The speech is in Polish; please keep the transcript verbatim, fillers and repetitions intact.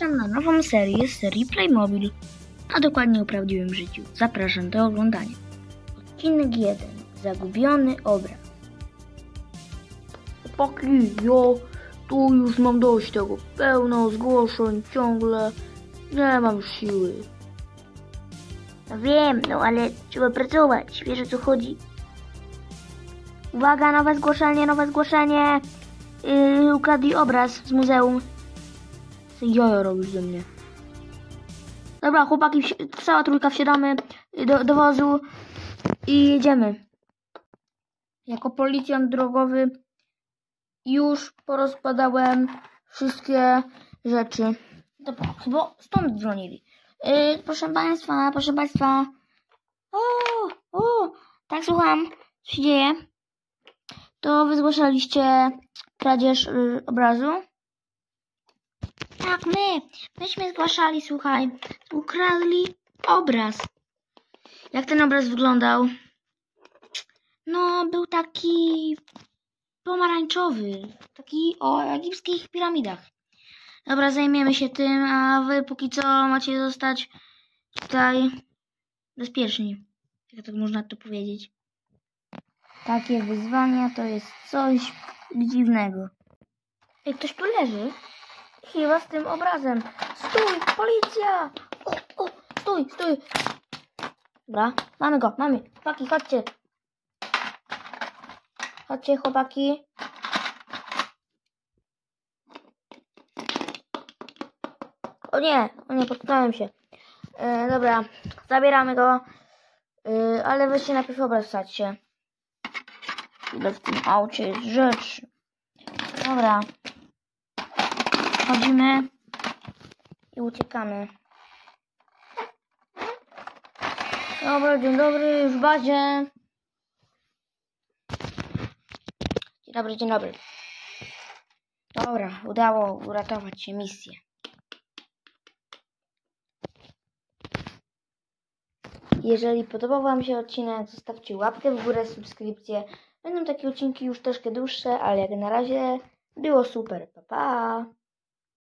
Zapraszam na nową serię z serii Playmobil, a dokładnie o prawdziwym życiu. Zapraszam do oglądania. Odcinek jeden. Zagubiony obraz. Chłopaki, ja tu już mam dość tego. Pełno zgłoszeń ciągle. Nie mam siły. No wiem, no ale trzeba pracować. Wiesz, o co chodzi? Uwaga, nowe zgłoszenie, nowe zgłoszenie. Yy, ukradli obraz z muzeum. Co jaja robisz ze mnie? Dobra, chłopaki, cała trójka wsiadamy do, do wozu i jedziemy. Jako policjant drogowy już porozkładałem wszystkie rzeczy. Dobra, chyba stąd dzwonili. Yy, proszę państwa, proszę państwa. O, o, tak, słucham. Co się dzieje? To wy zgłaszaliście kradzież yy, obrazu? Tak, my. Myśmy zgłaszali, słuchaj. Ukradli obraz. Jak ten obraz wyglądał? No, był taki pomarańczowy. Taki o egipskich piramidach. Dobra, zajmiemy się tym, a wy póki co macie zostać tutaj bezpieczni. Jak tak można to powiedzieć. Takie wyzwania to jest coś dziwnego. Ej, ktoś tu leży? Chyba z tym obrazem. Stój, policja! O, o, stój, stój. Dobra, mamy go, mamy. Chłopaki, chodźcie. Chodźcie, chłopaki. O nie, o nie, potknąłem się. E, dobra, zabieramy go. E, ale weźcie najpierw obraz wsadźcie. Ile w tym aucie jest rzeczy. Dobra. Chodzimy i uciekamy. Dobra, dzień dobry, już w bazie. Dzień dobry, dzień dobry. Dobra, udało uratować się misję. Jeżeli podobał wam się odcinek, zostawcie łapkę w górę, subskrypcję. Będą takie odcinki już troszkę dłuższe, ale jak na razie było super. Pa, pa!